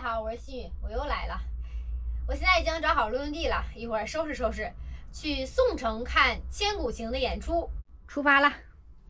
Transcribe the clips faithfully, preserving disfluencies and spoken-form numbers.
好，我是新宇，我又来了。我现在已经找好露营地了，一会儿收拾收拾，去宋城看千古情的演出，出发了。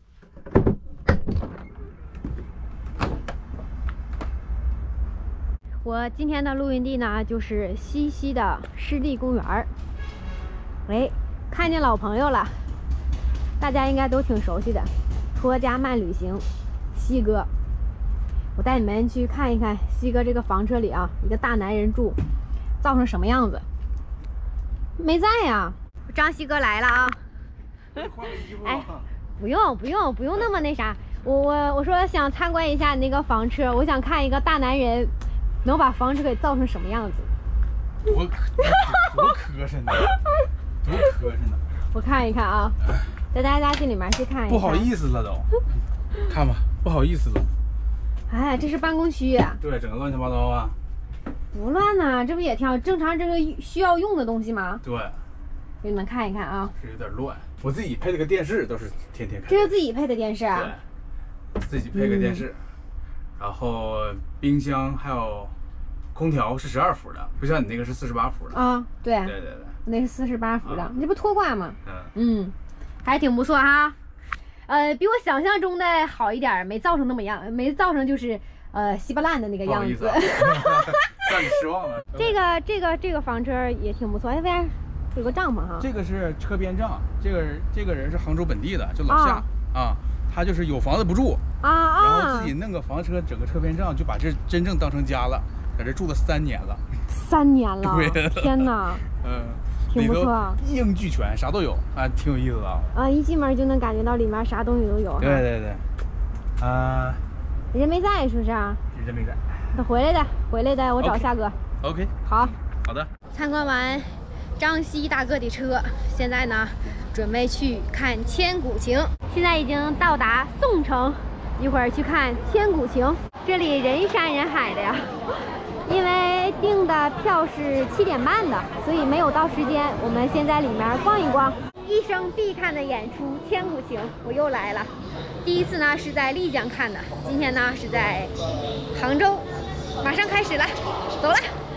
我今天的露营地呢，就是西溪的湿地公园儿。哎，看见老朋友了，大家应该都挺熟悉的，托家慢旅行，西哥。我带你们去看一看西哥这个房车里啊，一个大男人住，造成什么样子？没在呀，张西哥来了啊！哎，不用不用不用那么那啥，我我我说想参观一下你那个房车，我想看一个大男人能把房车给造成什么样子。 多磕多磕碜呢，多磕碜呢！ 我看一看啊，带大家进里面去看一看。 不好意思了都，看吧，不好意思了。 哎，这是办公区。 对，整个乱七八糟啊。 不乱呐、啊，这不也挺好？正常这个需要用的东西吗？ 对。 给你们看一看啊。 是有点乱。我自己配了个电视，都是天天看。 这是自己配的电视啊？ 对。自己配个电视，嗯、然后冰箱还有空调是十二伏的，不像你那个是四十八伏的。 啊，对。对对对。 那是四十八伏的，啊、你这不拖挂吗？ 嗯。 嗯，还挺不错哈。呃，比我想象中的好一点，没造成那么样，没造成就是呃稀巴烂的那个样子。 让你失望了。 这个这个这个房车也挺不错，哎，边有个帐篷哈。 这个是车边帐，这个这个人是杭州本地的，就老夏啊，啊他就是有房子不住啊啊， 然后自己弄个房车，整个车边帐，就把这真正当成家了，在这住了三年了。 三年了， 对， 天哪， 嗯。 挺不错， 一应俱全，啥都有啊，挺有意思的啊！ 啊，一进门就能感觉到里面啥东西都有。 对对对，啊， 人没在是不是啊？ 人没在， 他回来的，回来的，我找夏哥。 OK， 好， 好的。 参观完张西大哥的车，现在呢，准备去看千古情。现在已经到达宋城，一会儿去看千古情。这里人山人海的呀。因为订的票是七点半的，所以没有到时间。我们先在里面逛一逛，一生必看的演出《千古情》，我又来了。第一次呢是在丽江看的，今天呢是在杭州，马上开始了，走了。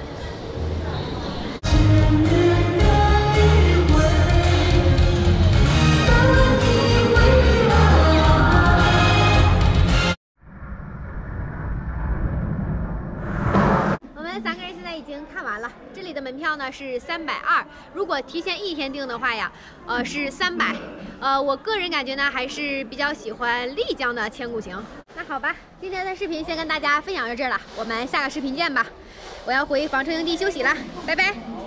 三个人现在已经看完了，这里的门票呢是三百二，如果提前一天订的话呀，呃是三百，呃我个人感觉呢还是比较喜欢丽江的千古情。那好吧，今天的视频先跟大家分享到这儿了，我们下个视频见吧，我要回房车营地休息了，拜拜。